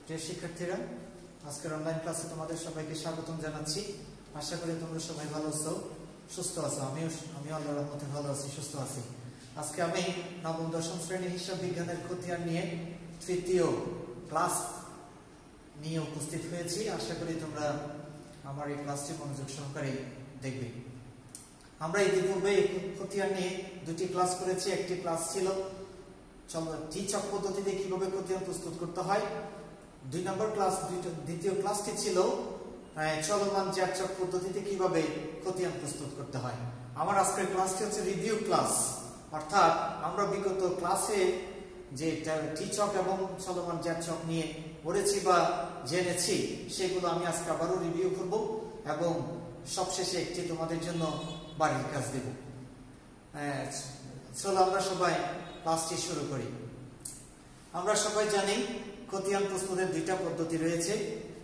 প্রিয় শিক্ষার্থীরা, আজকের অনলাইন ক্লাসে তোমাদের সবাইকে স্বাগতম জানাচ্ছি। আশা করি তোমরা সবাই ভালো আছো, সুস্থ আছো। আমি আল্লাহর রহমতে ভালো আছি, সুস্থ আছি। আজকে আমি নবম দশম শ্রেণী হিসাব বিজ্ঞানের খতিয়ান নিয়ে তৃতীয় ক্লাস নিয়ে উপস্থিত হয়েছি। আশা করি তোমরা আমার এই ক্লাসটি মনোযোগ সহকারে দেখবে। আমরা ইতিপূর্বে এই খতিয়ান নিয়ে দুটি ক্লাস করেছি। একটি ক্লাস ছিল টি-চক পদ্ধতিতে কিভাবে খতিয়ান প্রস্তুত করতে হয়। দ্বিতীয় ক্লাসটি ছিল চলমান জ্যাট-চক পদ্ধতিতে কিভাবে খতিয়ান প্রস্তুত করতে হয়। আমার আজকের ক্লাসটি হচ্ছে রিভিউ ক্লাস, অর্থাৎ আমরা বিগত ক্লাসে যে টি-চক এবং চলমান জ্যাট-চক নিয়ে পড়েছি বা জেনেছি, সেগুলো আমি আজকে আবারও রিভিউ করব এবং সবশেষে একটি তোমাদের জন্য বাড়ির কাজ দেব। চলো আমরা সবাই ক্লাসটি শুরু করি। আমরা সবাই জানি খতিয়ান প্রস্তুতের দুইটা পদ্ধতি রয়েছে।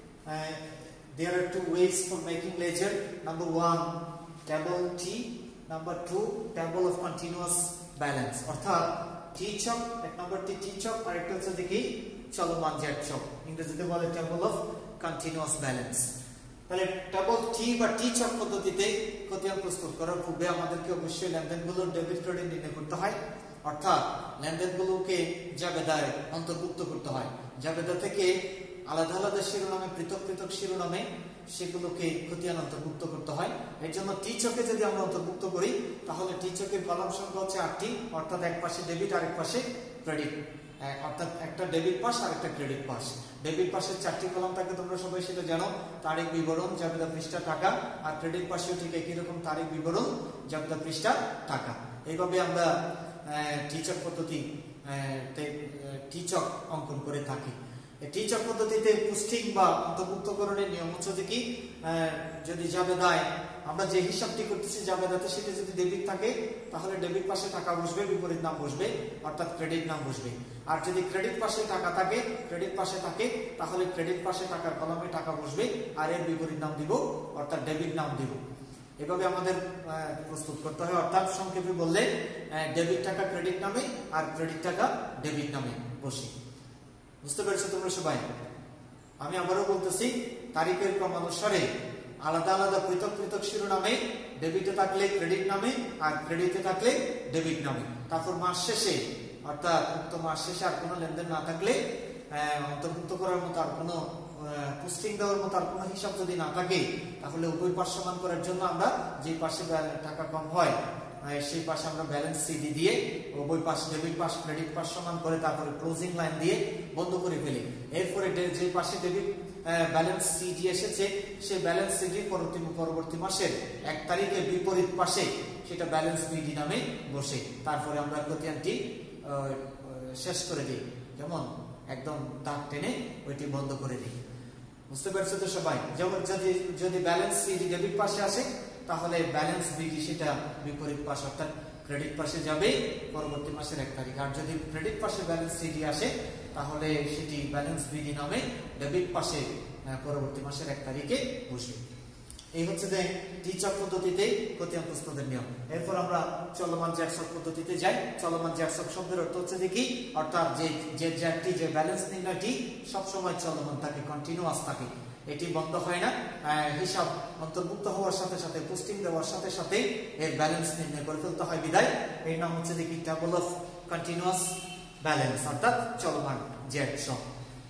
There are two ways for making ledger. Number one, table T. Number two, table of continuous balance. অর্থাৎ টি-চক, এক নম্বরটি টি-চক আর একটা হচ্ছে দেখি চলমান জ্যাট-চক, ইংরেজিতে বলে table of continuous balance। তাহলে টেবল টি বা টি-চক পদ্ধতিতে খতিয়ান প্রস্তুত করার পূর্বে আমাদেরকে অবশ্যই লেনদেনগুলোর ডেবিট ক্রেডিট নির্ণয় করতে হয়। অর্থাৎ লেনদেনগুলোকে জাবেদায় অন্তর্ভুক্ত করতে হয়। জাবেদা থেকে আলাদা আলাদা শিরোনামে, পৃথক পৃথক শিরোনামে সেগুলোকে খতিয়ান অন্তর্ভুক্ত করতে হয়। এর জন্য টি-চকে যদি আমরা অন্তর্ভুক্ত করি, তাহলে টি-চকের কলাম সংখ্যা হচ্ছে 8টি, অর্থাৎ এক পাশে ডেবিট আর এক পাশে ক্রেডিট, অর্থাৎ একটা ডেবিট পাশ আর একটা ক্রেডিট পাশ। ডেবিট পাশের 4টি কলাম থাকে, তোমরা সবাই সেটা জানো, তারিখ বিবরণ, জাবেদা পৃষ্ঠা, টাকা। আর ক্রেডিট পাশেও ঠিক একই রকম, তারিখ বিবরণ, জাবেদা পৃষ্ঠা, টাকা। এইভাবে আমরা টি-চক পদ্ধতি টি-চক অঙ্কন করে থাকি। টি-চক পদ্ধতিতে পোস্টিং বা অন্তর্ভুক্তকরণের নিয়ম হচ্ছে যে কি, যদি জাবেদায় আমরা যে হিসাবটি করতেছি জাবেদাতে সেটা যদি ডেবিট থাকে, তাহলে ডেবিট পাশে টাকা বসবে, বিপরীত নাম বসবে, অর্থাৎ ক্রেডিট নাম বসবে। আর যদি ক্রেডিট পাশে টাকা থাকে, ক্রেডিট পাশে থাকে, তাহলে ক্রেডিট পাশে টাকার কলামে টাকা বসবে আর এর বিপরীত নাম দিব, অর্থাৎ ডেবিট নাম দিব। এভাবে আমাদের প্রস্তুত করতে হয়। অর্থাৎ সংক্ষেপে বললে ডেবিট টাকা ক্রেডিট নামে আর ক্রেডিট টাকা ডেবিট নামে বসে। বুঝতে পেরেছো তোমরা সবাই? আমি আবারও বলতেছি, তারিখের ক্রমানুসারে আলাদা আলাদা পৃথক পৃথক শিরোনামে, ডেবিটে থাকলে ক্রেডিট নামে আর ক্রেডিটে থাকলে ডেবিট নামে। তারপর মাস শেষে, অর্থাৎ উক্ত মাস শেষে আর কোনো লেনদেন না থাকলে, অন্তর্ভুক্ত করার মতো আর কোনো পোস্টিং দেওয়ার মতো আর কোনো হিসাব যদি না থাকে, তাহলে উভয় পাশ সমান করার জন্য আমরা যে পাশে টাকা কম হয় সেই পাশে আমরা ব্যালেন্স সিডি দিয়ে উভয় পাশ, ডেবিট পাশ ক্রেডিট পাশ সমান করে তারপরে ক্লোজিং লাইন দিয়ে বন্ধ করে ফেলি। এরপরে যে পাশে ডেবিট ব্যালেন্স সিডি এসেছে, সেই ব্যালেন্স সিডি পরবর্তী মাসের 1 তারিখে বিপরীত পাশে সেটা ব্যালেন্স বিডি নামে বসে। তারপরে আমরা খতিয়ানটি শেষ করে দিই, যেমন একদম দাগ টেনে ওইটি বন্ধ করে দিই। বুঝতে পারছো তো সবাই? যেমন যদি ব্যালেন্স সিডি ডেবিট পাশে আসে, তাহলে ব্যালেন্স বিডি সেটা বিপরীত পাশ, অর্থাৎ ক্রেডিট পাশে যাবে পরবর্তী মাসের 1 তারিখ। আর যদি ক্রেডিট পাশে ব্যালেন্স সিডি আসে, তাহলে সেটি ব্যালেন্স বিডি নামে ডেবিট পাশে পরবর্তী মাসের 1 তারিখে বসবে। এই হচ্ছে যে টি-চক পদ্ধতিতে খতিয়ান প্রস্তুতের নিয়ম। এরপর আমরা চলমান জ্যাট-চক পদ্ধতিতে যাই। চলমান জ্যাট-চক শব্দের অর্থ হচ্ছে দেখি, অর্থাৎ যে জ্যাটটি, যে ব্যালেন্স নির্ণয়টি সবসময় চলমান থাকে, কন্টিনিউয়াস থাকে, এটি বন্ধ হয় না। হিসাব অন্তর্ভুক্ত হওয়ার সাথে সাথে, পোস্টিং দেওয়ার সাথে সাথে এর ব্যালেন্স নির্ণয় করে ফেলতে হয়, বিদায় এর নাম হচ্ছে দেখি টেবল অফ কন্টিনিউয়াস ব্যালেন্স, অর্থাৎ চলমান জ্যাট-চক।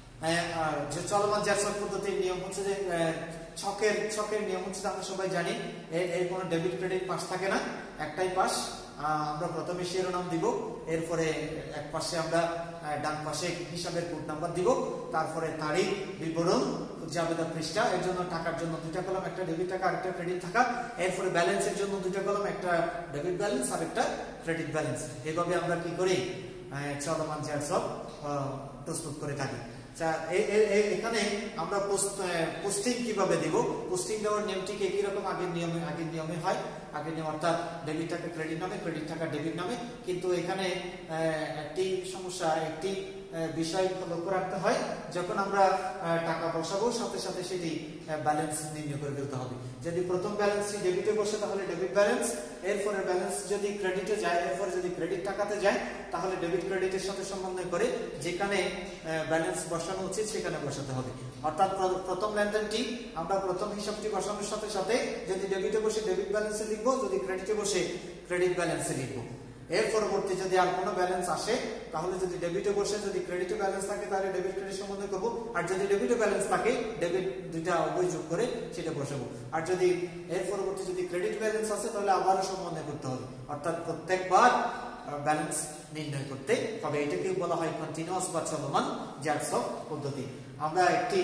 যে চলমান জ্যাট-চক পদ্ধতির নিয়ম হচ্ছে যে ছকের নিয়ম হচ্ছে, আমরা সবাই জানি এর কোনো ডেবিট ক্রেডিট পাশ থাকে না, একটাই পাশ। আমরা প্রথমে শিরোনাম দিব, এরপরে এক পাশে আমরা ডান পাশে হিসাবের কোড নাম্বার দিব, তারপরে তারিখ বিবরণ, জাবেদা পৃষ্ঠা। এর জন্য টাকার জন্য 2টা কলাম, একটা ডেবিট টাকা আর একটা ক্রেডিট টাকা। এরপরে ব্যালেন্সের জন্য 2টা কলাম, একটা ডেবিট ব্যালেন্স আর একটা ক্রেডিট ব্যালেন্স। এইভাবে আমরা কি করি, চলমান জ্যাট-চক প্রস্তুত করে থাকি। এখানে আমরা পোস্টিং কিভাবে দিব, পোস্টিং দেওয়ার নিয়মটি একই রকম, আগের নিয়মে হয়। আগের নিয়ম অর্থাৎ ডেবিট টাকা ক্রেডিট নামে, ক্রেডিট টাকা ডেবিট নামে। কিন্তু এখানে একটি সমস্যা, একটি বিষয় লক্ষ্য রাখতে হয়, যখন আমরা টাকা বসাবো সাথে সাথে সেটি ব্যালেন্স নির্ণয় করে ফেলতে হবে। যদি প্রথম ব্যালেন্সটি ডেবিটে বসে তাহলে ডেবিট ব্যালেন্স, এরপরে ব্যালেন্স যদি ক্রেডিটে যায়, এরপরে যদি ক্রেডিট টাকাতে যায় তাহলে ডেবিট ক্রেডিটের সাথে সমন্বয় করে যেখানে ব্যালেন্স বসানো উচিত সেখানে বসাতে হবে। অর্থাৎ প্রথম লেনদেনটি আমরা প্রথম হিসাবটি বসানোর সাথে সাথে যদি ডেবিটে বসে ডেবিট ব্যালেন্সে লিখবো, যদি ক্রেডিটে বসে ক্রেডিট ব্যালেন্সে লিখবো। এর পরবর্তী যদি আর কোনো ব্যালেন্স আসে তাহলে যদি ডেবিটে বসে যদি ক্রেডিটে ব্যালেন্স থাকে তাহলে ডেবিট ক্রেডিট সমন্বয় করবো, আর যদি ডেবিটে ব্যালেন্স থাকে ডেবিট দুইটা উভয় যোগ করে সেটা বসাবো। আর যদি এর পরবর্তী যদি ক্রেডিট ব্যালেন্স আসে তাহলে আবারও সমন্বয় করতে হবে, অর্থাৎ প্রত্যেকবার ব্যালেন্স নির্ণয় করতে হবে। এটাকে বলা হয় কন্টিনিউয়াস বা চলমান জ্যাকসব পদ্ধতি। আমরা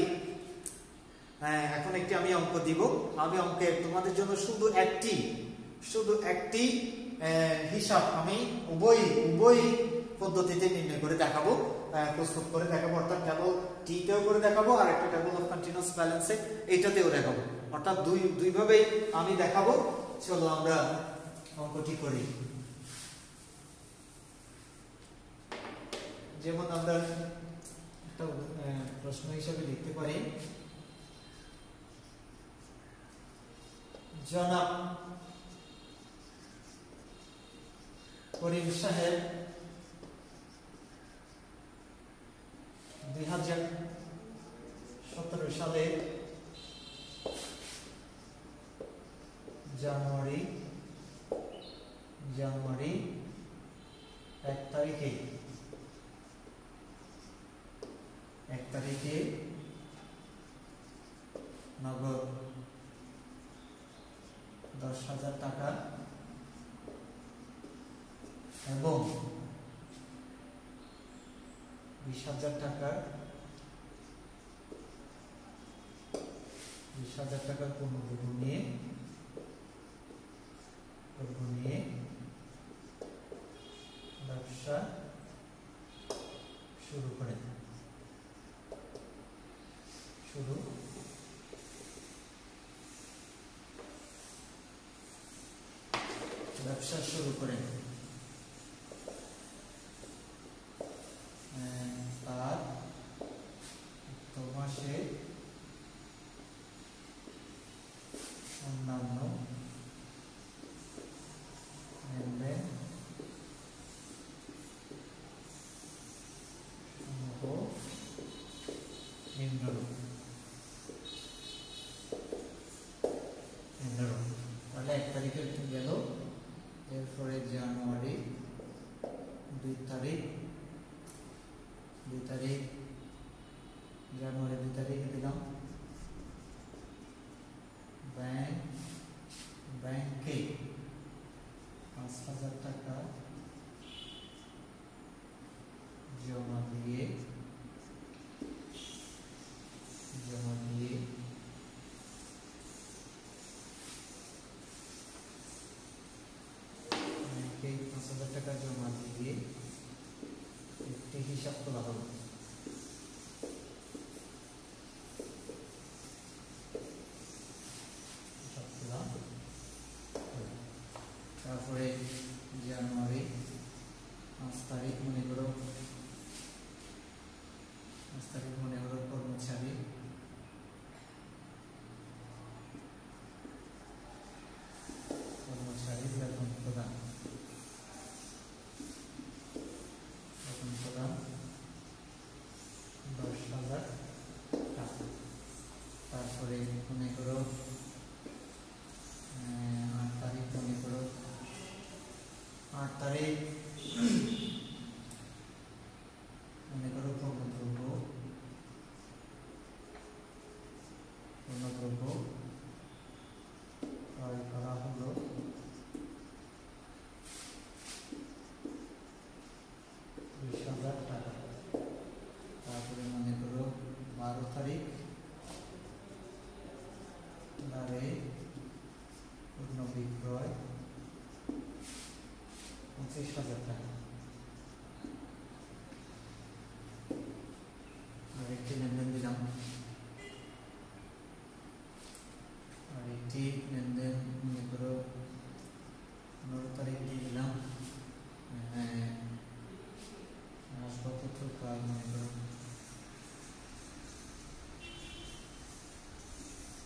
এখন একটি আমি অঙ্ক দিব। আমি অঙ্কে তোমাদের জন্য শুধু একটি হিসাব আমি উভয় পদ্ধতিতে নির্ণয় করে দেখাবো, প্রস্তুত করে দেখাবো। অর্থাৎ টেবল টিতেও করে দেখাবো আর একটা টেবল অফ কন্টিনিউয়াস ব্যালেন্সে এইটাতেও দেখাবো। অর্থাৎ দুই ভাবেই আমি দেখাবো। চলো আমরা অঙ্কটি করি। যেমন আমরা একটা প্রশ্ন হিসেবে লিখতে পারি, জনাব করিম সাহেব 2017 সালে জানুয়ারি 1 তারিখে নগদ 10,000 টাকা এবং 20,000 টাকার পুনর্মূল্য নিয়ে ব্যবসা শুরু করেন। তার মাসে অন্যান্য লেনদেন নিম্নরূপ। তাহলে 1 তারিখে গেল, এরপরে জানুয়ারি 2 তারিখ জানুয়ারি 2 তারিখে দিলাম ব্যাংকে 5,000 টাকা জমা দিয়ে একটি হিসাব তোলা হলো। তারপরে জানুয়ারি 5 তারিখ মনে করো কর্মচারী বেতন প্রদান 10,000 টাকা। তারপরে মনে করো 8 তারিখ মনে করো পণ্যদ্রব্য ক্রয় করা হলো 20,000 টাকা। তারপরে মনে করো 12 তারিখ পণ্য বিক্রয় 25,000 টাকা। আরেকটি লেনদেন দিলাম, মনে করো 15 তারিখ দিয়ে দিলাম আসবাবপত্র ক্রয় মনে করো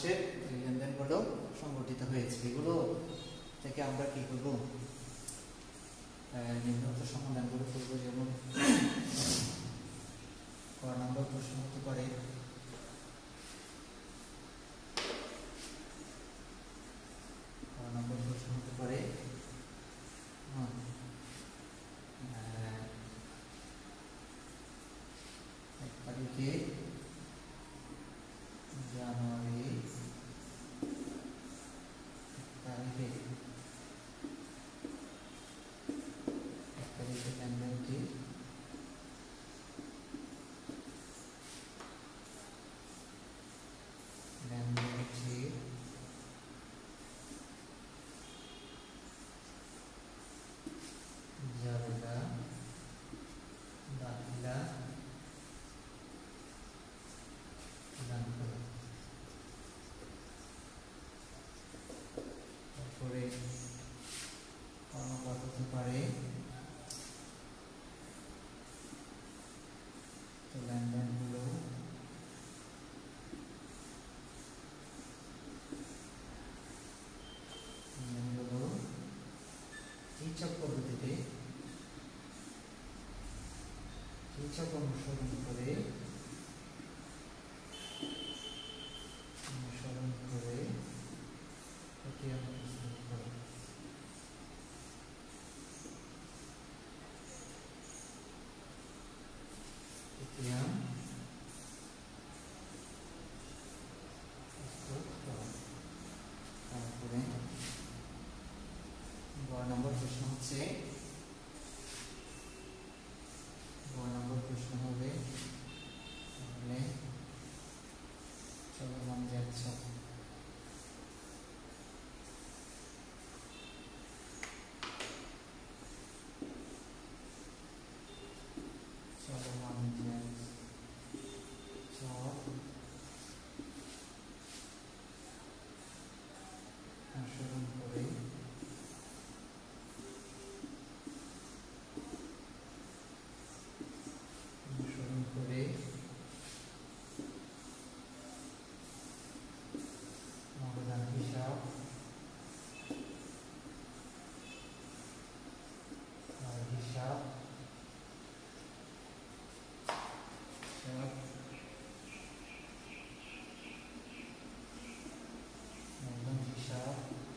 মাসের এই লেনদেনগুলো সংগঠিত হয়েছে। এগুলো থেকে আমরা কি করব, নিম্নোক্ত সমাধানগুলো করব। যেমন ক নম্বর প্রশ্ন হতে পারে তারিখে জানুয়ারি তারিখে লেনদেনটি জাবেদা দাখিলা তারপরে অনুপাত হতে পারে তো লেনদেনগুলো তীর্থক পদ্ধতিতে তীর্থক অনুসরণ করে তারপরে গ নম্বর প্রশ্ন হচ্ছে, গ নম্বর প্রশ্ন হবে তাহলে চলমান যাচ্ছে অনুসরণ করে অবদান হিসাব হিসাব হিসাব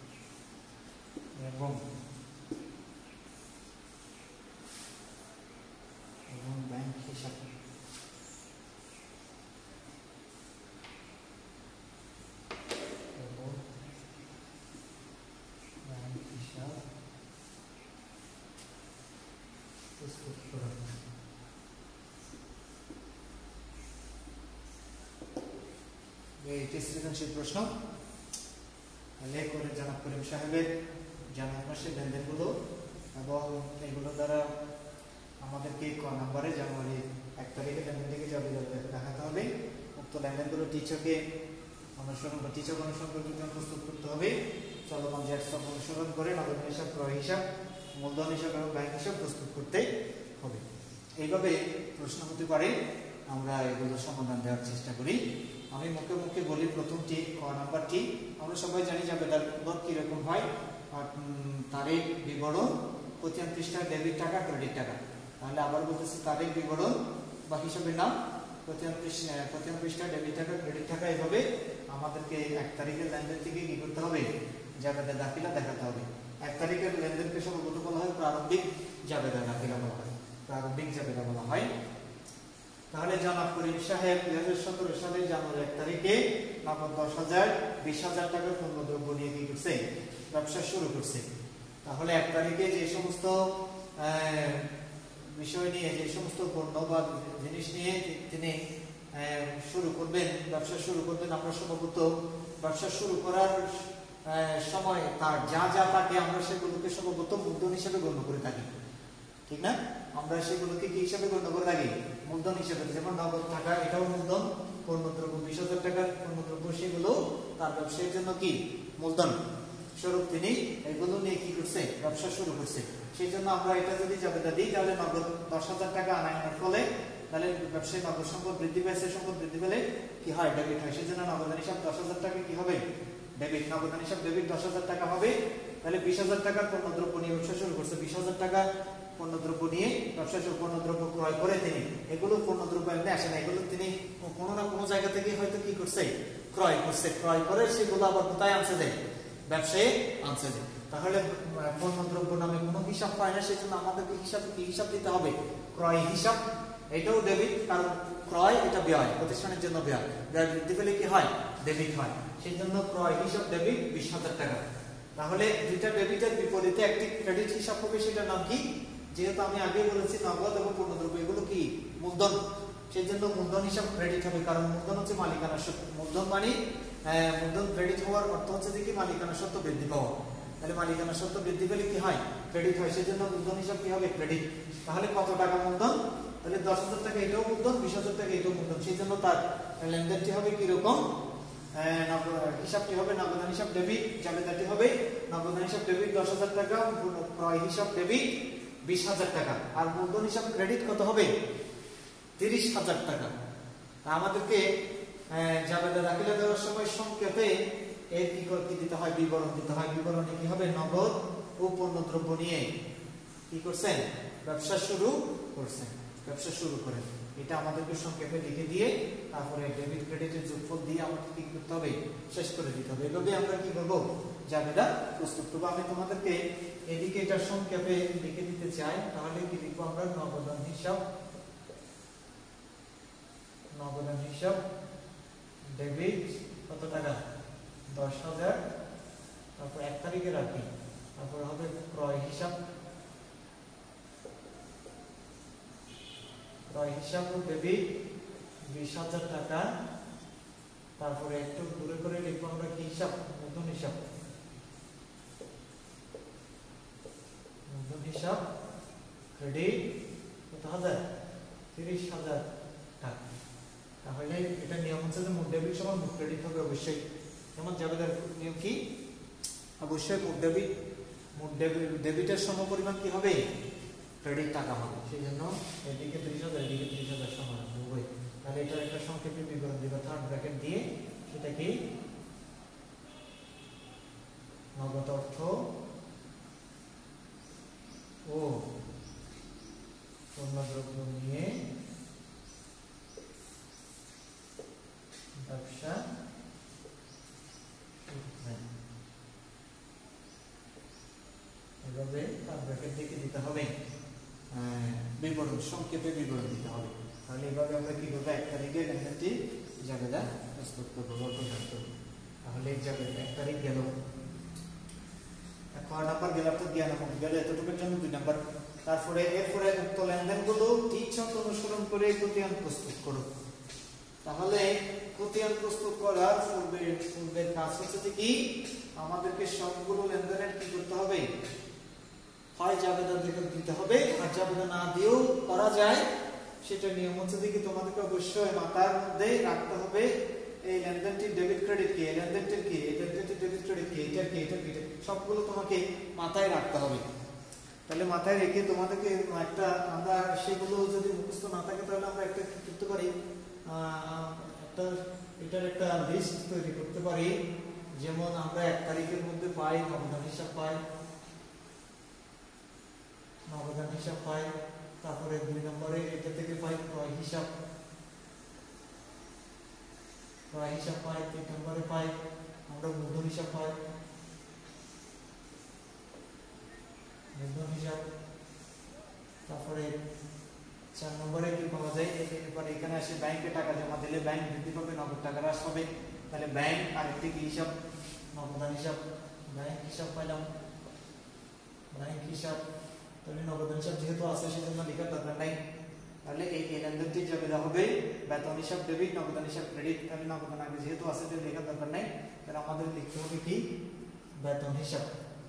এবং ব্যাংক হিসাব প্রস্তুত করা। এটি সৃজনশীল প্রশ্ন। লেখ করে জনাব করিম সাহেবের জানুয়ারি মাসের লেনদেনগুলো এবং এগুলো দ্বারা আমাদেরকে ক নম্বরে জানুয়ারি 1 তারিখে লেনদেন থেকে দেখাতে হবে। উক্ত লেনদেনগুলো টিচকে অনুসরণ করে প্রস্তুত করতে হবে। চলমান জ্যাট স্টক অনুসরণ করে নগদ হিসাব, ক্রয় হিসাব, মূলধন হিসাব এবং ব্যাংক হিসাব প্রস্তুত করতে হবে। এইভাবে প্রশ্ন হতে পারে, আমরা এগুলো সমাধান দেওয়ার চেষ্টা করি। আমি মুখে মুখে বলি। প্রথমটি ক নাম্বারটি আমরা সবাই জানি জাবেদার পদ কিরকম হয়, তারিখ বিবরণ, প্রতিম পৃষ্ঠায় ডেবিট টাকা ক্রেডিট টাকা। তাহলে আবার বলতেছি তারিখ বিবরণ বা হিসাবের নাম, প্রতিম পৃষ্ঠায় ডেবিট টাকা ক্রেডিট টাকা। এইভাবে আমাদেরকে 1 তারিখের লেনদেন থেকে কি করতে হবে, জাবেদা দাখিলা দেখাতে হবে। 1 তারিখের লেনদেনকে সম্ভবত বলা হয় প্রারম্ভিক জাবেদা দাখিলা বলা হয়, প্রারম্ভিক জাবেদা বলা হয়। তাহলে জনাব করিম সাহেব 2017 সালের জানুয়ারি 1 তারিখে নগদ 10,000 20,000 টাকার পণ্যদ্রব্য নিয়ে কি করছে, ব্যবসা শুরু করছে। তাহলে 1 তারিখে যে সমস্ত বিষয় নিয়ে, যে সমস্ত পণ্য বা জিনিস নিয়ে তিনি শুরু করবেন, ব্যবসা শুরু করবেন, আমরা সম্ভবত ব্যবসা শুরু করার সময় তার যা যা থাকে আমরা সেগুলোকে সম্ভবত মূলধন হিসেবে গণ্য করে থাকি, ঠিক না? আমরা সেগুলোকে কি হিসাবে গণ্য করে থাকি, মূলধন হিসেবে। যেমন নগদ টাকা, এটাও মূলধন। পণ্যদ্রব্য 20,000 টাকার পণ্যদ্রব্য, সেগুলো তার ব্যবসায়ের জন্য কি মূলধন স্বরূপ তিনি এগুলো নিয়ে কি করছে, ব্যবসা শুরু করছে। সেই জন্য আমরা এটা যদি জাবেদা দিই, তাহলে নগদ 10,000 টাকা আনার ফলে তাহলে ব্যবসায়ী নগদ সম্পদ বৃদ্ধি পেয়েছে, সম্পদ বৃদ্ধি পেলে কি হয় ডেবিট হয়। সেজন্য নগদান হিসাব 10,000 টাকা কি হবে ডেবিট, নগদান হিসাব ডেবিট 10,000 টাকা হবে। তাহলে 20,000 টাকার পণ্যদ্রব্য নিয়ে ব্যবসা শুরু করছে, 20,000 টাকা পণ্যদ্রব্য নিয়ে ব্যবসা শুরু, পণ্যদ্রব্য ক্রয় করে তিনি, এগুলো পণ্যদ্রব্য এমনি আসে না, এগুলো তিনি কোনো না কোনো জায়গা থেকে হয়তো কি করছে ক্রয় করছে, ক্রয় করে সেগুলো আবার কোথায় আনছে দেয় ব্যবসায়ী আনছে দেয়। তাহলে পণ্যদ্রব্য নামে কোনো হিসাব পায় না, সেজন্য আমাদেরকে কি হিসাব দিতে হবে ক্রয় হিসাব। এটাও ডেবিট, কারণ ক্রয় এটা ব্যয়, প্রতিষ্ঠানের জন্য ব্যয়, ব্যয় বৃদ্ধি পেলে কি হয় ডেবিট হয়। সেই জন্য ক্রয় হিসাব ডেবিট 20,000 টাকা। তাহলে দুইটা ডেবিটের বিপরীতে একটি ক্রেডিট হিসাব হবে, সেটার নাম কি, যেহেতু আমি আগে বলেছি নগদ এবং পণ্যদ্রব্য এগুলো কি মূলধন, সেই জন্য মূলধন হিসাব ক্রেডিট হবে, কারণ মূলধন হচ্ছে মালিকানা সত্ত্ব। মূলধন মানে মূলধন ক্রেডিট হওয়ার অর্থ হচ্ছে যে কি মালিকানা সত্ত্ব বৃদ্ধি পাওয়া। তাহলে মালিকানা সত্ত্ব বৃদ্ধি পেলে কি হয় ক্রেডিট হয়, সেই জন্য মূলধন হিসাব কি হবে ক্রেডিট। তাহলে কত টাকা মূলধন, তাহলে 10,000 টাকা এটাও মূলধন, 20,000 টাকা এটাও মূলধন, সেই জন্য তার লেনদেনটি হবে কি রকম, হিসাবটি হবে নগদান হিসাব ডেবিট, জাবেদাটি হবে নগদান হিসাব ডেবিট 10,000 টাকা, ক্রয় হিসাব ডেবিট 20,000 টাকা, আর মূলধন হিসাব ক্রেডিট কত হবে 30,000 টাকা। আমাদেরকে জাবেদা দাখিলা দেওয়ার সময় সংক্ষেপে এর কি দিতে হয় বিবরণ দিতে হয়। বিবরণে কি হবে নগদ ও পণ্যদ্রব্য নিয়ে কি করছেন ব্যবসা শুরু করছেন, ব্যবসা শুরু করেন, এটা আমাদেরকে সংক্ষেপে লিখে দিয়ে তারপরে ডেবিট ক্রেডিটের যোগফল দিয়ে আমাদের কি করতে হবে শেষ করে দিতে হবে। এভাবে আমরা কি করব জাবেদা প্রস্তুত করব। আমি তোমাদেরকে এদিকে এটা সংক্ষেপে লিখে দিতে চাই, তাহলে কি লিখবো আমরা নগদান হিসাব, নগদান হিসাব ডেবিট কত টাকা 10,000, তারপর 1 তারিখে রাখি, তারপর হবে ক্রয় হিসাব, ক্রয় হিসাব ডেবিট 20,000 টাকা, তারপরে একটু দূরে করে লিখবো আমরা কি হিসাব মূলধন হিসাব, মূলধন হিসাব ক্রেডিট কত হাজার 30,000 টাকা। তাহলে এটা নিয়ম হচ্ছে যে মোট ডেবিট সমান মোট ক্রেডিট হবে অবশ্যই, যেমন জাবেদার নিয়ম কি অবশ্যই মোট ডেবিটের সমপরিমাণ কি হবে ক্রেডিট টাকা হবে, সেই জন্য এদিকে 30,000 এদিকে 30,000 সমান হবে। তাহলে এটার একটা সংক্ষেপে বিবরণ দিব থার্ড ব্র্যাকেট দিয়ে, সেটা কি নগদ অর্থ ও পণ্যদ্রব্য নিয়ে ব্যবসা, এভাবে তার ব্র্যাকেট দিয়ে দিতে হবে বিবরণ, সংক্ষেপে বিবরণ দিতে হবে। তাহলে এভাবে আমরা কি করবো 1 তারিখে লেনদেনটি জাবেদা প্রস্তুত করবো। তাহলে জাবেদা 1 তারিখ গেল, ক নাম্বার গেল তো জ্ঞান গেল এতটুকুর জন্য 2 নাম্বার। তারপরে এরপরে উক্ত লেনদেনগুলো ঠিক অনুসরণ করে খতিয়ান প্রস্তুত করো। তাহলে খতিয়ান প্রস্তুত করার পূর্বের কাজ হচ্ছে যে কি আমাদেরকে সবগুলো লেনদেনের কি করতে হবে হয় জাবেদা দিতে হবে, আর জাবেদা না দিয়েও করা যায়, সেটা নিয়ম হচ্ছে যে কি তোমাদেরকে অবশ্যই মাথার মধ্যে রাখতে হবে এই লেনদেনটি ডেবিট ক্রেডিট কি, এই লেনদেনটির কি, এই লেনদেনটির ডেবিট ক্রেডিট কি, এটার কি, এটার কি, সবগুলো তোমাকে মাথায় রাখতে হবে। তাহলে মাথায় রেখে তোমাদেরকে একটা আমরা সেগুলো যদি মুখস্থ না থাকে তাহলে আমরা একটা কি করতে পারি একটা এটার একটা লিস্ট তৈরি করতে পারি। যেমন আমরা 1 তারিখের মধ্যে পাই নগদান হিসাব পাই, নগদান হিসাব পাই, তারপরে 2 নম্বরে এটা থেকে পাই ক্রয় হিসাব, ক্রয় হিসাব পাই, 3 নম্বরে পাই আমরা মূলধন হিসাব পাই, মূলধন হিসাব, তারপরে 4 নম্বরে কি পাওয়া যায় এরপরে এখানে আসে ব্যাংকে টাকা জমা দিলে ব্যাংক বৃদ্ধি পাবে, নগদ টাকা হ্রাস পাবে। তাহলে ব্যাংক আরেকটি কি হিসাব নগদান হিসাব, ব্যাংক হিসাব পাইলাম, ব্যাংক হিসাব, তাহলে নগদান হিসাব যেহেতু আছে সেজন্য লেখার দরকার নাই। তাহলে এই লেনদেনটি জাবেদা হবে বেতন হিসাব ডেবিট, নগদান হিসাব ক্রেডিট। তাহলে নগদান আগে যেহেতু আছে এটা লেখার দরকার নাই, তাহলে আমাদের লিখতে হবে কি বেতন হিসাব,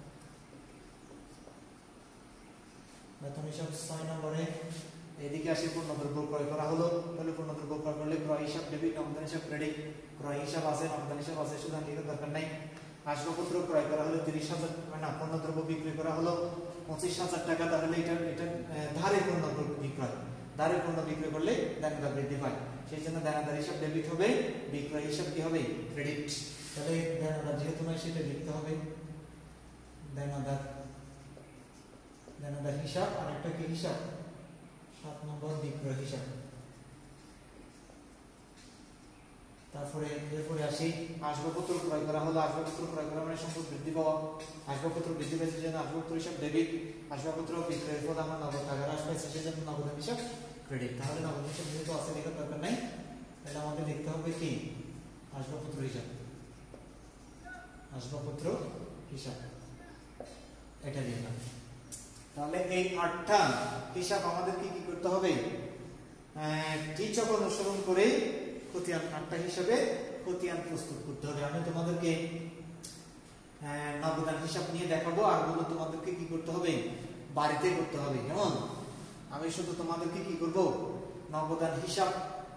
বেতন হিসাব 6 নম্বরে। এদিকে আসে পণ্যদ্রব্য ক্রয় করা হলো, তাহলে পণ্যদ্রব্য ক্রয় করলে ক্রয় হিসাব ডেবিট, নগদান হিসাব ক্রেডিট, ক্রয় হিসাব আছে নগদান হিসাব আছে, সুতরাং লেখার দরকার নাই। আসবাবপত্র ক্রয় করা হলো 30,000 না, পণ্যদ্রব্য বিক্রি করা হলো 25,000 টাকা, তাহলে এটা ধারে পণ্যদ্রব্য বিক্রয়, ধারে পণ্য বিক্রয় করলে দানাদার বৃদ্ধি পায়, সেই জন্য দানাদার হিসাব ডেবিট হবে, বিক্রয় হিসাব কি হবে ক্রেডিট। তাহলে দানাদার যেহেতু নয় সেটা লিখতে হবে দানাদার, দানাদার হিসাব। আর একটা কি হিসাব 7 নম্বর বিক্রয় হিসাব। তারপরে এরপরে আসি আসবাবপত্র ক্রয় করা হলো, আসবাবপত্র ক্রয় করা মানে সম্পদ বৃদ্ধি পাওয়া, আসবাবপত্র বৃদ্ধি পেয়েছে জন্য আসবাবপত্র হিসাব ডেবিট, আসবাবপত্র বিক্রয়ের ফলে আমরা নগদ টাকা হ্রাস পাইছে সেই জন্য নগদ হিসাব ক্রেডিট। তাহলে নগদ হিসাব যেহেতু আছে লেখার দরকার নাই, তাহলে আমাদের লিখতে হবে কি আসবাবপত্র হিসাব, আসবাবপত্র হিসাব এটা লিখলাম। তাহলে এই 8টা হিসাব আমাদের কি কি করতে হবে, টিচক অনুসরণ করে খতিয়ান 8টা হিসাবে খতিয়ান প্রস্তুত করতে হবে। আমি তোমাদেরকে নগদান হিসাব নিয়ে দেখাবো, আর বলো তোমাদেরকে কি করতে হবে বাড়িতে করতে হবে। কেমন, আমি শুধু তোমাদেরকে কি করব নগদান হিসাব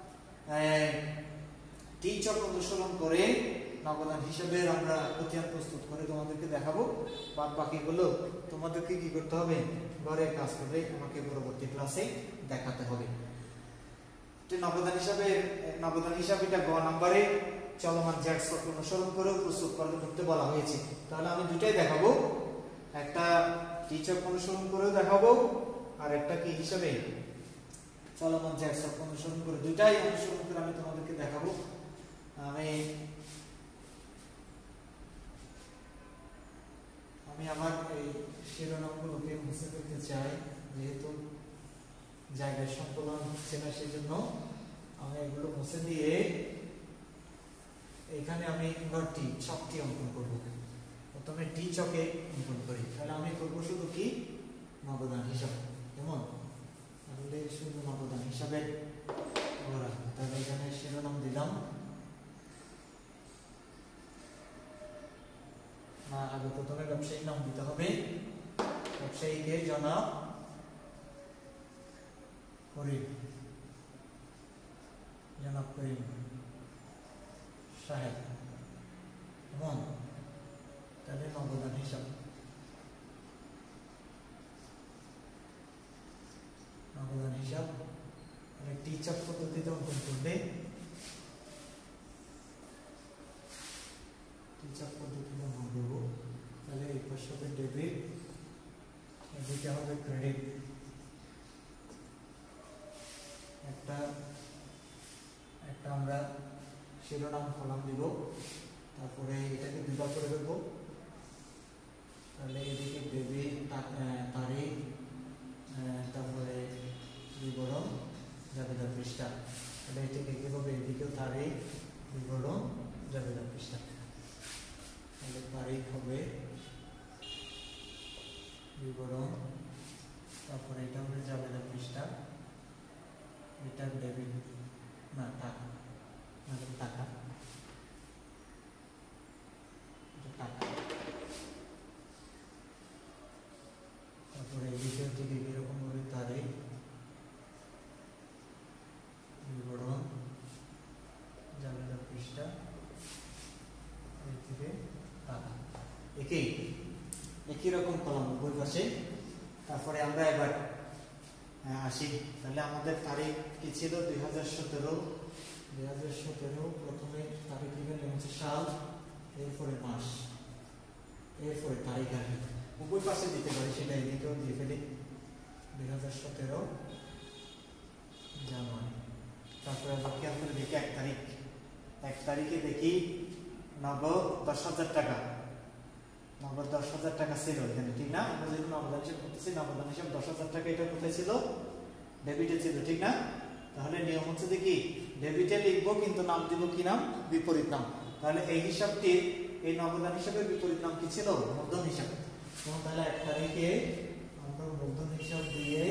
টিচক অনুসরণ করে নগদান হিসাবের আমরা খতিয়ান প্রস্তুত করে তোমাদেরকে দেখাবো, বাদ বাকিগুলো তোমাদেরকে কি করতে হবে ঘরে কাজ করে আমাকে পরবর্তী ক্লাসে দেখাতে হবে। নগদান হিসাব এটা গ নম্বরে চলমান জেড চক্র অনুসরণ করে প্রস্তুত করতে বলা হয়েছে। তাহলে আমি দুটাই দেখাবো, একটা টিচক অনুসরণ করেও দেখাবো, আর একটা কি হিসাবে চলমান জেড চক্র অনুসরণ করে, দুটাই অনুসরণ করে আমি তোমাদেরকে দেখাবো। আমি আমার এই শিরোনামগুলোকে মুছে ফেলতে চাই, যেহেতু জায়গায় সংকলন হচ্ছে না, সেই জন্য আমি এগুলো মুছে দিয়ে এখানে আমি ঘরটি ছকটি অঙ্কন করব। প্রথমে টি চকে অঙ্কন করি, তাহলে আমি করব শুধু কি নগদান হিসাব। কেমন, তাহলে শুধু নগদান হিসাবে করা। তাহলে এখানে শিরোনাম দিলাম না, আগে প্রথমে ব্যবসায়ীর নাম দিতে হবে, ব্যবসায়ীকে জনাব করিম, জনাব করিম সাহেব। কেমন, তাহলে নগদান হিসাব, নগদান হিসাব টিচক পদ্ধতিতে অঙ্কন করবে, টিচক পদ্ধতিতে অঙ্কন করবো। তাহলে এই পাশে হবে ডেবিট, এদিকে হবে ক্রেডিট। একটা আমরা শিরোনাম কলাম দিব, তারপরে এটাকে বিভাগ করে দেবো। তাহলে এদিকে ডেবিট তারিখ, তারপরে বিবরণ জাবেদা পৃষ্ঠা। তাহলে এটাকে কি হবে এদিকেও তারিখ বিবরণ জাবেদা পৃষ্ঠা। তাহলে তারিখ হবে বিবরণ, তারপরে এটা হবে জাবেদা পৃষ্ঠা, এটা ডেবিট না টাকা, টাকা টাকা। তারপরে এদিকে থেকে এরকম ভাবে তারিখ বিবরণ জাবেদা পৃষ্ঠা, এর থেকে টাকা, একই রকম কলম বই পাশে। তারপরে আমরা এবার আসি, তাহলে আমাদের তারিখ কি ছিল 2017। প্রথমে তারিখ লিখে হচ্ছে সাল, এরপরে মাস, এরপরে তারিখ আসে, উভয় পাশে দিতে পারি, সেটা এদিকেও দিয়ে ফেলি 2017 জানুয়ারি। তারপরে বাকি আপনার দেখি 1 তারিখ, 1 তারিখে দেখি নগদ 10,000 টাকা, নগদ 10,000 টাকা ছিল এখানে, ঠিক না? আমরা যেহেতু নগদান হিসাব করতেছি, নগদান হিসাব 10,000 টাকা, এটা কোথায় ছিল ডেবিটে ছিল, ঠিক না? তাহলে নিয়ম হচ্ছে দেখি ডেবিটে লিখবো, কিন্তু নাম দিব কি নাম, বিপরীত নাম। তাহলে এই হিসাবটি এই নগদান হিসাবের বিপরীত নাম কি ছিল, মূলধন হিসাব। তাহলে 1 তারিখে আমরা মূলধন হিসাব দিয়ে,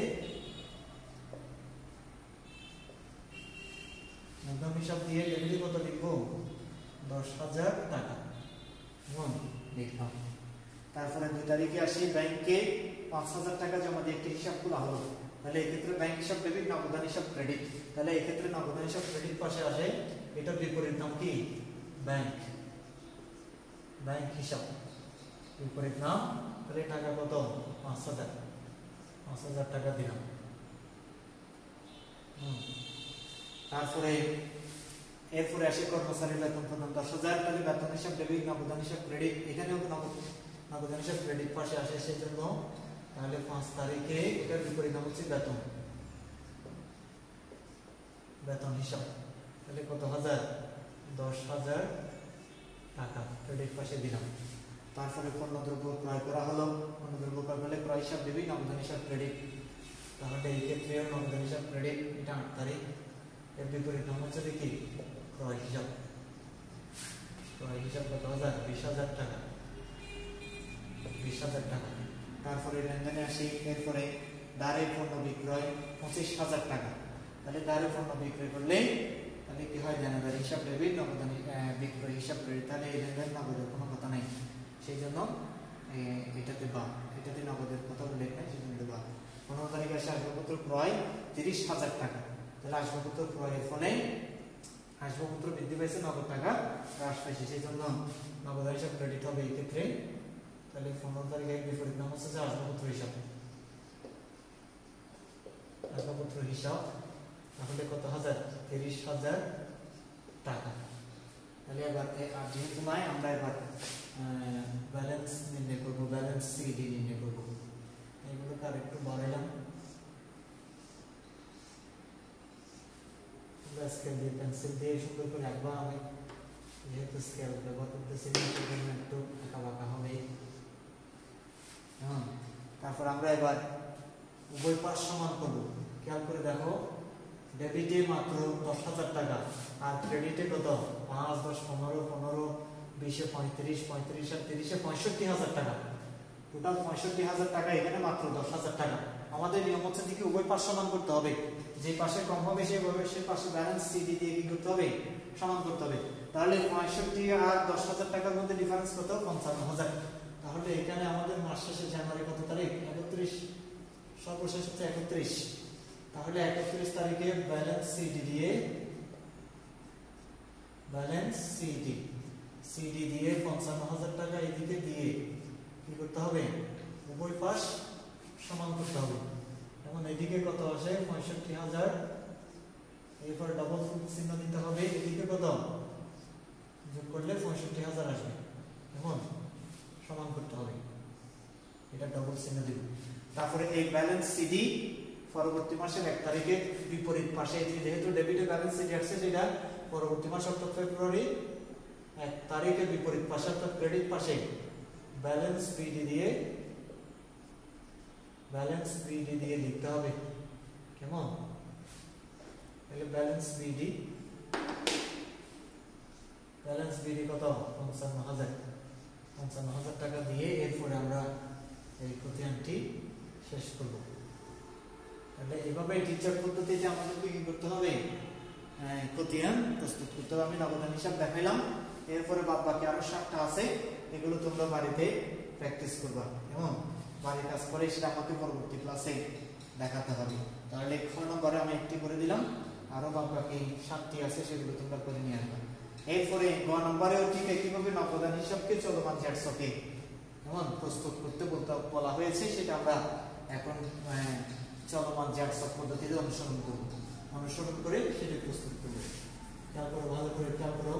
মূলধন হিসাব দিয়ে ডেবিটে কত লিখবো 10,000 টাকা লিখলাম। তারপরে 2 তারিখে আসি, ব্যাংকে 5,000 টাকা জমা দিয়ে একটি হিসাব খোলা হলো। তাহলে এই ক্ষেত্রে ব্যাংক হিসাব ডেবিট, নগদান হিসাব ক্রেডিট। তাহলে এই ক্ষেত্রে নগদান হিসাব ক্রেডিট পাশে আসে, এটার বিপরীত নাম কি ব্যাংক, ব্যাংক হিসাব বিপরীত নাম। তাহলে টাকা কত 5,000 টাকা দিলাম। তারপরে এরপরে আসে কর্মচারীর বেতন প্রদান 10,000, তাহলে বেতন হিসাব ডেবিট, নগদান হিসাব ক্রেডিট, এখানেও নগদান হিসাব ক্রেডিট পাশে আসে, সেজন্য তাহলে 5 তারিখে এটার বিপরীত নাম হচ্ছে বেতন, বেতন হিসাব। তাহলে কত হাজার? 10,000 টাকা ক্রেডিট পাশে দিলাম। তারপরে পণ্যদ্রব্য ক্রয় করা হলো, পণ্যদ্রব্য ক্রয় করলে ক্রয় হিসাব ডেবিট, নগদান হিসাব ক্রেডিট, তাহলে এই ক্ষেত্রে নগদান হিসাব ক্রেডিট, এটা 8 তারিখ, এর বিপরীত নাম হচ্ছে কি? ক্রয় হিসাব। ক্রয় হিসাব কত হাজার? 20,000 টাকা, 20,000 টাকা। তারপরে লেনদেনে আসি, এরপরে দাঁড়ে পণ্য বিক্রয় 25,000 টাকা, তাহলে দাঁড়ে পণ্য বিক্রয় করলে তাহলে কি হয়? দেনাদার হিসাব ডেবিট, নগদান বিক্রয় হিসাব ক্রেডিট, তাহলে এই লেনদেন নগদের কোনো কথা নেই, সেই জন্য এটাতে বা এটাতে নগদের কথা উল্লেখ নেই, সেই জন্য বা। 15 তারিখে আসে আসবাবপত্র ক্রয় 30,000 টাকা, তাহলে আসবাবপত্র ক্রয়ের ফলে আসবাবপত্র বৃদ্ধি পাইছে, নগদ টাকা হ্রাস পাইছে, সেই জন্য নগদ হিসাব ক্রেডিট হবে এই ক্ষেত্রে। তাহলে 15 তারিখের বিপরীত নাম হচ্ছে যে আসবাবপত্র হিসাব, আসবাবপত্র হিসাব। তাহলে কত হাজার? 30,000 টাকা। তাহলে এবার আর যেহেতু নাই, আমরা এবার ব্যালেন্স নির্ণয় করবো, ব্যালেন্স সিডি নির্ণয় করবো। এগুলোকে আর একটু বাড়াইলাম, স্কেল দিয়ে পেন্সিল দিয়ে সুন্দর করে আঁকবা। আমি যেহেতু স্কেল ব্যবহার করতেছি একটু আঁকা বাঁকা হবে। তারপর আমরা এবার উভয় পাশ সমান করবো। খেয়াল করে দেখো, ডেবিটে মাত্র 10,000 টাকা, আর ক্রেডিটে কত? 5, 10, 15, 15, 20, 35, 35 আর 30, 65,000 টাকা। টোটাল 65,000 টাকা, এখানে মাত্র 10,000 টাকা। আমাদের নিয়ম হচ্ছে কি? উভয় পাশ সমান করতে হবে, যে পাশে কম হবে সে পাশে ব্যালেন্স সিডি দিয়ে কি করতে হবে? সমান করতে হবে। তাহলে 65 আর 10,000 টাকার মধ্যে ডিফারেন্স কত? 55,000। তাহলে এখানে আমাদের মাস শেষে জানুয়ারি কত তারিখ? 31, সর্বশেষ হচ্ছে 31। তাহলে 31 তারিখে ব্যালেন্স সিডি দিয়ে, ব্যালেন্স সিডি দিয়ে 55,000 টাকা এদিকে দিয়ে কি করতে হবে? উভয় পাশ সমান করতে হবে। এখন এদিকে কত আসে? 65,000, এরপর ডবল চিহ্ন দিতে হবে, এদিকে কত যোগ করলে 65,000 আসবে। এখন সমান করতে হবে, এটা ডবল চিহ্ন দিব। তারপরে এই ব্যালেন্স সিডি পরবর্তী মাসের 1 তারিখে বিপরীত পাশে, যেহেতু ডেবিটে ব্যালেন্স সিডি আসছে, সেটা পরবর্তী মাস অর্থাৎ ফেব্রুয়ারি 1 তারিখে বিপরীত পাশে অর্থাৎ ক্রেডিট পাশে ব্যালেন্স বিডি দিয়ে লিখতে হবে। কেমন? তাহলে ব্যালেন্স বিডি কত? 55,000 টাকা দিয়ে এরপরে আমরা এই খতিয়ানটি শেষ করব। তাহলে এইভাবে টিচার পদ্ধতিতে আমাদেরকে কি করতে হবে? খতিয়ান প্রস্তুত করতে হবে। আমি নগদান হিসাব দেখাইলাম, এরপরে বাদ বাকি আরো 7টা আছে, এগুলো তোমরা বাড়িতে প্র্যাকটিস করবা এবং বাড়ির কাজ করে সেটা আমাকে পরবর্তী ক্লাসে দেখাতে হবে। তাহলে 6 নম্বরে আমি একটি করে দিলাম, আরো বাদ বাকি 7টি আছে, সেগুলো তোমরা করে নিয়ে আসবে। এরপরে 9 নম্বরেও ঠিক একইভাবে নগদান হিসাবকে চলমান জ্যাটসকে এমন প্রস্তুত করতে বলা হয়েছে, সেটা আমরা এখন চলমান জ্যাটসক পদ্ধতিতে অনুসরণ করে সেটা প্রস্তুত করব। খেয়াল করো, ভালো করে খেয়াল করো।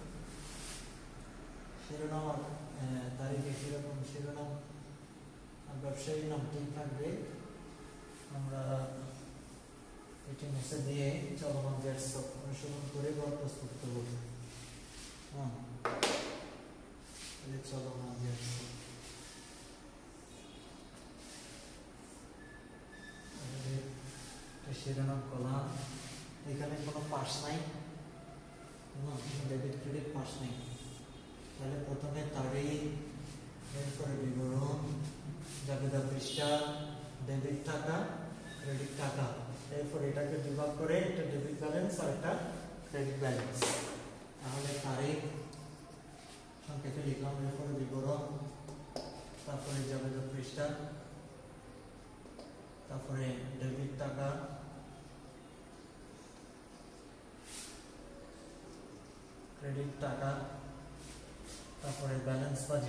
শিরোনাম আর তারিখে শিরোনাম আর ব্যবসায়ীর নাম ঠিক থাকবে। আমরা এটি মুছে দিয়ে চলমান জ্যাটসক অনুসরণ করে প্রস্তুত করব। চলমান জ্যাটসক শিরোনাম কলাম, এখানে কোনো পাস নাই, ডেবিট ক্রেডিট পাস নেই। তাহলে প্রথমে তারিখ, এরপরে বিবরণ, জাবেদা পৃষ্ঠা, ডেবিট টাকা, ক্রেডিট টাকা, এরপর এটাকে বিভাগ করে এটা ডেবিট ব্যালেন্স আর এটা ক্রেডিট ব্যালেন্স। তাহলে তারিখ সংক্ষেপে লিখলাম, এরপরে বিবরণ, তারপরে জাবেদা পৃষ্ঠা, তারপরে ডেবিট টাকা, ক্রেডিট টাকা, তারপরে ব্যালেন্স বা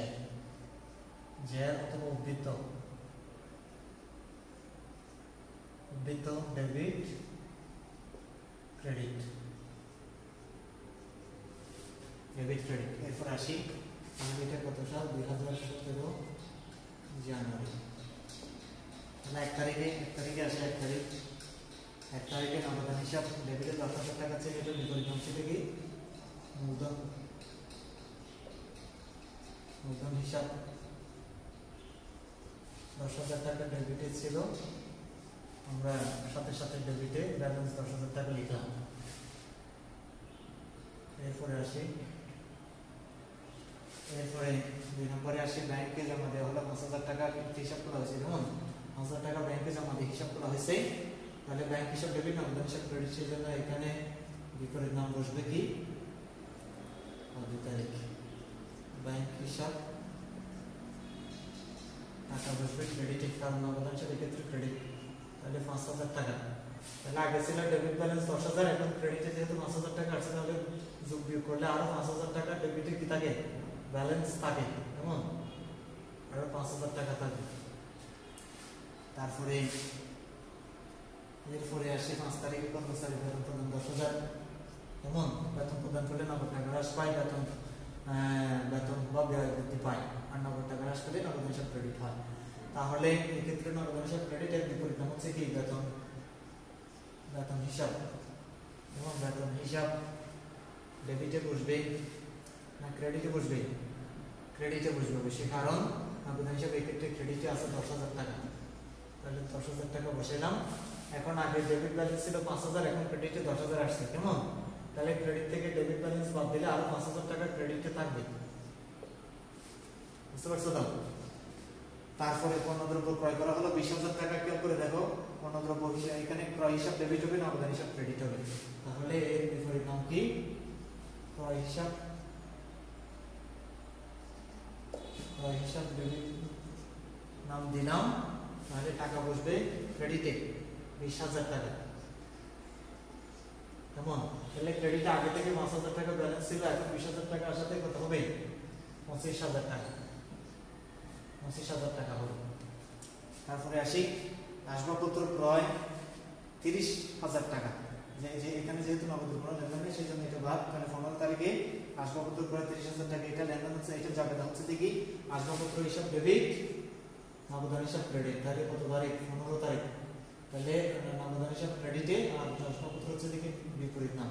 জের অথবা উদ্ধৃত ডেবিট ক্রেডিট, ডেবিট ক্রেডিট। এরপর আসি আমাদের এটা কত সাল, 2017 জানুয়ারি। তাহলে এক তারিখে আসে, এক তারিখে নগদান হিসাব ডেবিটে 10,000 টাকা ছিল, এটা বিপরীত অংশ থেকে মূলধন হিসাব 10,000 টাকা ডেবিটে ছিল, আমরা সাথে ডেবিটে ব্যালেন্স 10,000 টাকা লিখলাম। এরপরে 2 নম্বরে আসি ব্যাংকে জমা দেওয়া হলো 5,000 টাকা হিসাব করা হয়েছে, যেমন 5,000 টাকা ব্যাংকে জমা দিয়ে হিসাব করা হয়েছে। তাহলে ব্যাংক হিসাব ডেবিট, নগদান হিসাব ক্রেডিট, সেই জন্য এখানে বিপরীত নাম বসবে কি 2 তারিখ। ব্যাংক হিসাব টাকা বসবে ক্রেডিটে, কারণ নগদান হিসাব এক্ষেত্রে ক্রেডিট। তাহলে 5,000 টাকা, তাহলে আগে ছিল ডেবিট ব্যালেন্স 10,000, এখন ক্রেডিটে যেহেতু 5,000 টাকা আছে, তাহলে যোগ বিয়োগ করলে আরো 5,000 টাকা ডেবিটে কি থাকে, ব্যালেন্স থাকে, কেমন আরো 5,000 টাকা থাকে। তারপরে এরপরে আসে 5 তারিখে কর্মচারী বেতন প্রদান 10,000, কেমন বেতন প্রদান করলে 90 টাকা হ্রাস পায়, বেতন বা ব্যয় বৃদ্ধি পায়, আর 90 টাকা হ্রাস করলে নগদান হিসাব ক্রেডিট হয়। তাহলে এক্ষেত্রে নগদান হিসাব ক্রেডিট এর বিপরীত নাম হচ্ছে কি বেতন হিসাব। এবং বেতন হিসাব ডেবিটে বসবে না ক্রেডিটে বসবে, ক্রেডিটে বসবে বেশি, কারণ নগদান হিসাব এক্ষেত্রে ক্রেডিটে আছে 10,000 টাকা। তাহলে 10,000 টাকা বসাইলাম। এখন আগে ডেবিট ব্যালেন্স ছিল 5,000, এখন ক্রেডিটে 10,000 আসছে, কেমন তাহলে ক্রেডিট থেকে ডেবিট ব্যালেন্স বাদ দিলে আরো 5,000 টাকা ক্রেডিটে থাকবে, বুঝতে পারছো তো? তারপরে পণ্যদ্রব্য ক্রয় করা হলো 20,000 টাকা, খেয়াল করে দেখো পণ্যদ্রব্য হিসাব, এখানে ক্রয় হিসাব ডেবিট হবে, নগদান হিসাব ক্রেডিট হবে। তাহলে এর বিপরীত নাম কি ক্রয় হিসাব ডেবিট নাম দিলাম, তাহলে টাকা বসবে ক্রেডিটে 20,000 টাকা, কেমন তাহলে ক্রেডিটে আগে থেকে 5,000 টাকা ব্যালেন্স ছিল, এখন 20,000 টাকা আসাতে কত হবে 25,000 টাকা, 25,000 টাকা হবে। তারপরে আসি আসবাবপত্র ক্রয় 30,000 টাকা, যে এখানে যেহেতু নগদ কোনো লেনদেন নেই, সেই জন্য এটা বাদ। তাহলে 15 তারিখে আসবাবপত্র ক্রয় 30,000 টাকা, এটা লেনদেন হচ্ছে, এটা যাবে হচ্ছে দেখি আসবাবপত্র হিসাব ডেবিট, নগদান হিসাব ক্রেডিট। তাহলে কত তারিখ 15 তারিখ, তাহলে নগদান হিসাব ক্রেডিটে আর আসবাবপত্র হচ্ছে দেখি বিপরীত নাম।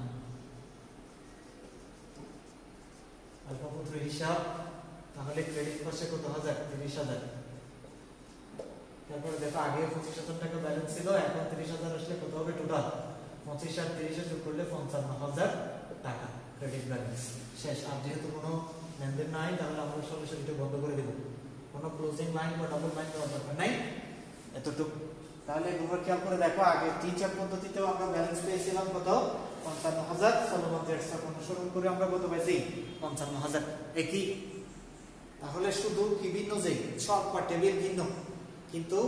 আসবাবপত্র হিসাব তাহলে ক্রেডিট পাশে কত হাজার 30,000। তারপরে দেখো আগে 25,000 টাকা ব্যালেন্স ছিল, এখন 30,000 আসলে কত হবে টোটাল 25 আর 30 যোগ করলে 55,000 টাকা ক্রেডিট ব্যালেন্স শেষ। আর যেহেতু কোনো লেনদেন নাই, তাহলে আমরা সরাসরি এটা বন্ধ করে দেব, কোনো ক্লোজিং লাইন বা ডাবল লাইন দেওয়ার দরকার নাই, এতটুকু। তাহলে তোমরা খেয়াল করে দেখো আগে টিচার পদ্ধতিতেও আমরা ব্যালেন্স পেয়েছিলাম কত 55,000, চলমান জেটসব অনুসরণ করে আমরা কত পাইছি 55,000 একই। তাহলে শুধু কি ভিন্ন, যে ছক বা টেবিল ভিন্ন, কিন্তু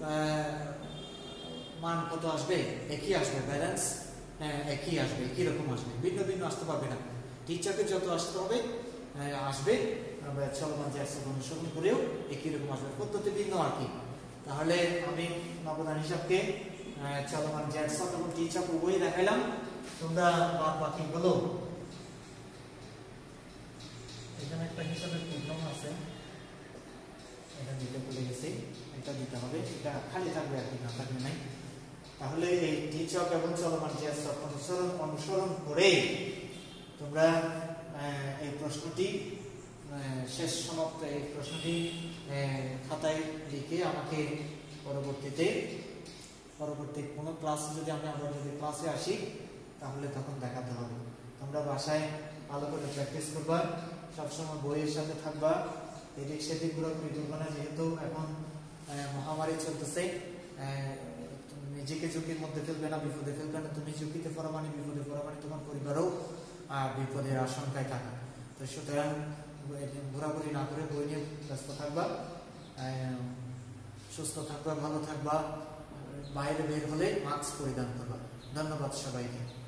মান কত আসবে একই আসবে, ব্যালেন্স একই আসবে, একই রকম আসবে, ভিন্ন ভিন্ন আসতে পারবে না। টিচারকে যত আসতে হবে আসবে, চলমান জেটসব অনুসরণ করেও একই রকম আসবে, পদ্ধতি ভিন্ন আর কি। তাহলে আমি নগদান হিসাবকে চলমান জেটসব এবং টিচার উভয়ই দেখাইলাম, তোমরা বাদ বাকিগুলো এখানে একটা হিসাবের প্রবলেম আছে, এটা দিতে ভুলে গেছি, এটা দিতে হবে, এটা খালি থাকবে আর কি, না থাকবে নাই। তাহলে এই টিচক এবং চলমান জেটসব অনুসরণ করে তোমরা এই প্রশ্নটি শেষ সমাপ্ত, এই প্রশ্নটি খাতায় লিখে আমাকে পরবর্তী কোনো ক্লাস যদি আমরা যদি ক্লাসে আসি, তাহলে তখন দেখাতে হবে। তোমরা বাসায় ভালো করে প্র্যাকটিস করবা, সবসময় বইয়ের সাথে থাকবা, এদিক সেদিক ঘোরাঘুরি করবা না, যেহেতু এখন মহামারী চলতেছে। নিজেকে ঝুঁকির মধ্যে ফেলবে না, বিপদে ফেলবে না। তুমি ঝুঁকিতে পড়া মানে বিপদে পড়া মানে তোমার পরিবারও বিপদের আশঙ্কায় থাকা। তো সুতরাং ঘোরাঘুরি না করে বই নিয়ে ব্যস্ত থাকবা, সুস্থ থাকবা, ভালো থাকবা, বাইরে বের হলে মাস্ক পরিধান করবা। ধন্যবাদ সবাইকে।